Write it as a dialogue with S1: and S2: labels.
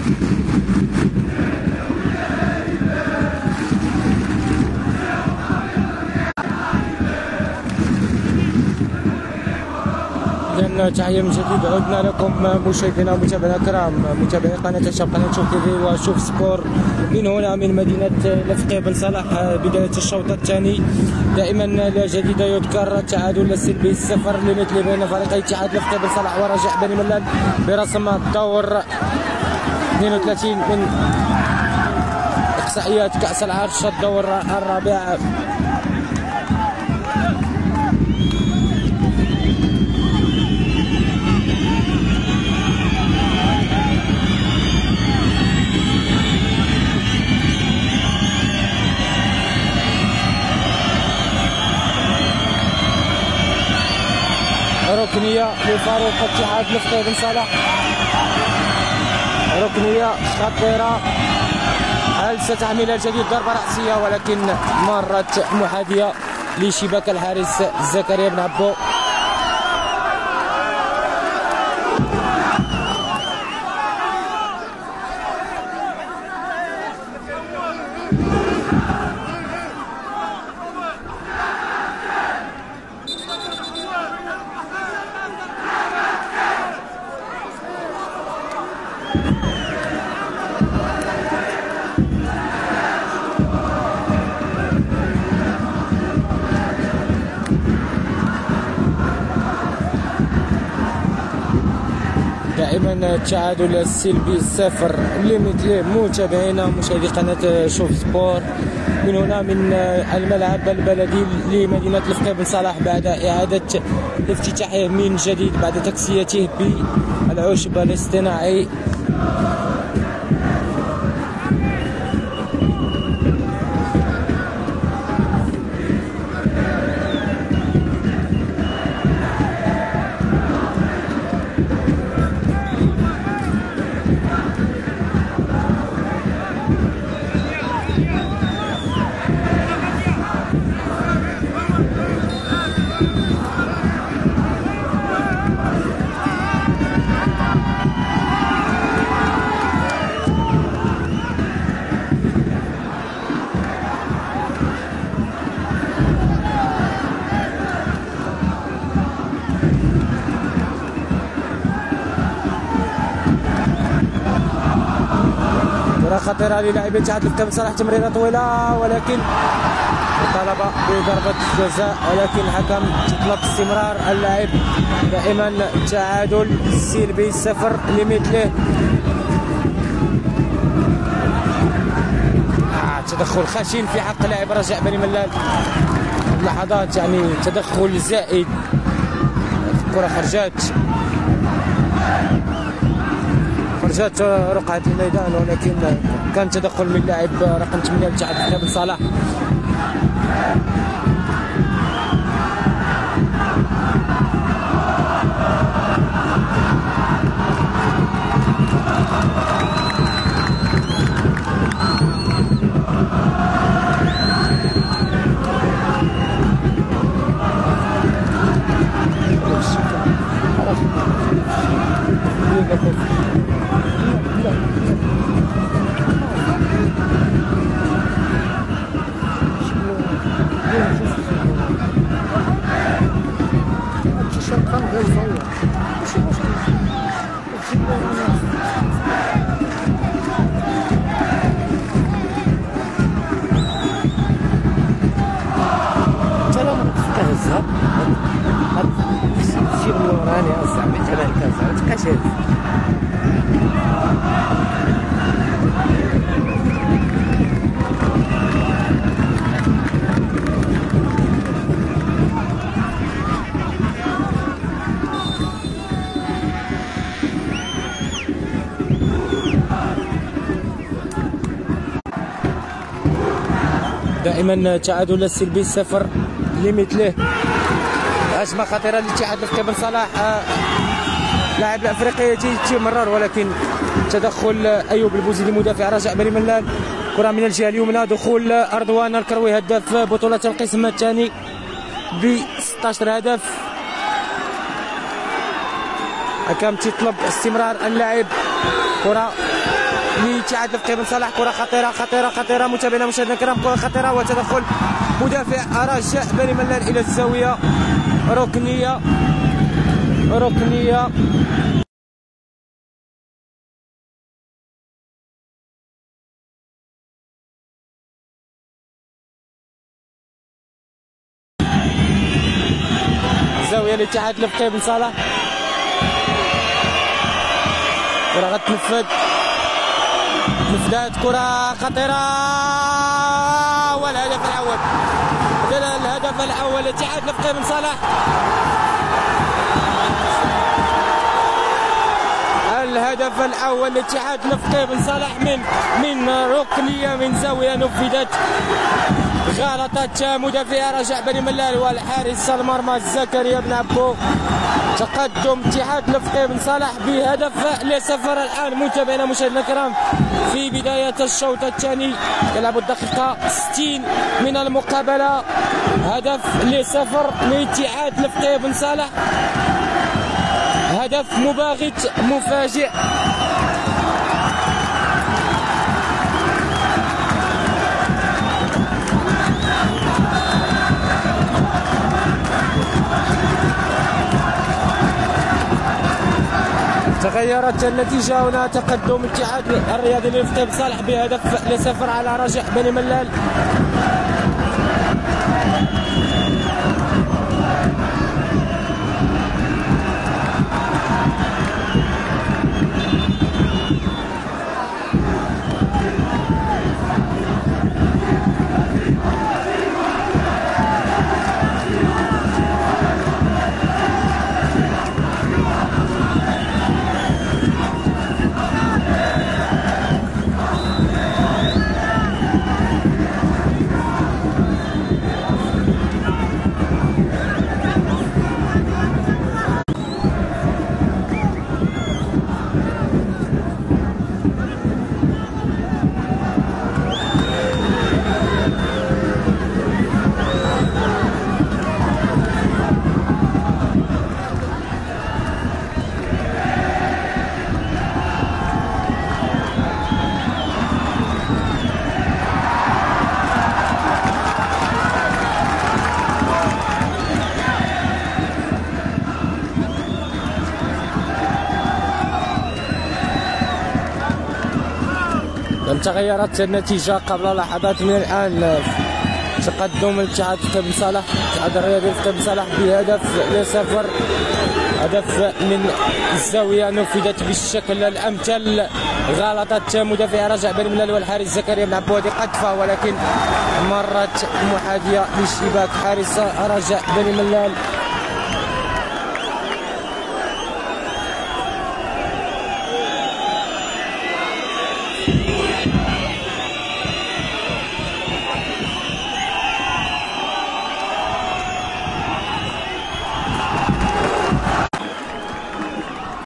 S1: تحية من جديد، عدنا لكم مشاهدينا ومتابعينا الكرام، متابعي قناة الشاب، قناة شوف تي في وشوف سبور من هنا من مدينة الفقيه بن صالح. بداية الشوط الثاني، دائما لا جديد يذكر، التعادل السلبي 0 لمثل بين فريقي اتحاد الفقيه بن صالح ورجاء بني ملال برسم الدور 32 من إحصائيات كأس العرش الدور الرابع. ركنية لفاروق اتحاد الفقيه بن صالح، ركنية خطيرة. هل ستحمل الجديد ضربة رأسية، ولكن مرت محاذية لشباك الحارس زكريا بن عبو. دائما التعادل السلبي 0 لمثله. متابعينا مشاهدي قناة شوف سبور من هنا من الملعب البلدي لمدينة الفقيه بن صالح بعد إعادة افتتاحه من جديد بعد تكسيته بالعشب الاصطناعي. خطيرة للاعبين اتحاد الفقيه بن صالح، تمريرة طويلة ولكن طلب بضربة جزاء، ولكن الحكم يطلب استمرار اللاعب. دائما تعادل سلبي 0 لمثله. تدخل خشن في حق لاعب رجاء بني ملال، لحظات يعني تدخل زائد. الكرة خرجت رقعة الميدان، ولكن كان تدخل من لاعب رقم 8 لاتحاد الفقيه بن صالح. دائما تعادل السلبي 0 لمثله. هجمة خطيرة لاتحاد الفقيه بن صالح، لاعب الافريقي يتمرر، ولكن تدخل ايوب البوزيدي مدافع رجاء بني ملال. كرة من الجهة اليمنى، دخول أرضوان الكروي هداف بطولة القسم الثاني ب 16 هدف. حكم تطلب استمرار اللاعب. كرة لاتحاد الفقيه بن صالح. كره خطيره خطيره خطيره متابعينا مشاهدينا الكرام، كره خطيره وتدخل مدافع رجاء بني ملال الى الزاويه، ركنيه ركنيه. زاويه لاتحاد الفقيه بن صالح، كره غتنفذ، نفذات كره خطيره والهدف الاول. الهدف الاول لاتحاد الفقيه بن صالح. الهدف الاول لاتحاد الفقيه بن صالح من ركنيه من زاويه نفذت، غلطت مدافع رجاء بني ملال والحارس المرمى زكريا بن عبو. تقدم اتحاد الفقيه بن صالح بهدف لصفر الان متابعينا مشاهدينا الكرام في بدايه الشوط الثاني. يلعب الدقيقه 60 من المقابله، هدف لصفر لاتحاد الفقيه بن صالح، هدف مباغت مفاجئ. تغيرت النتيجة هنا، تقدم الاتحاد الرياضي للفقيه بن صالح بهدف لصفر على رجاء بني ملال. تغيرت النتيجة قبل لحظات من الآن، تقدم الاتحاد الفقيه بن صالح، الاتحاد الرياضي للفقيه بن صالح بهدف لصفر، هدف من الزاوية نفذت بالشكل الأمثل، غلطت مدافع رجاء بني ملال والحارس زكريا بن عبودي قطفة، ولكن مرت محاذية لشباك حارس رجاء بني ملال.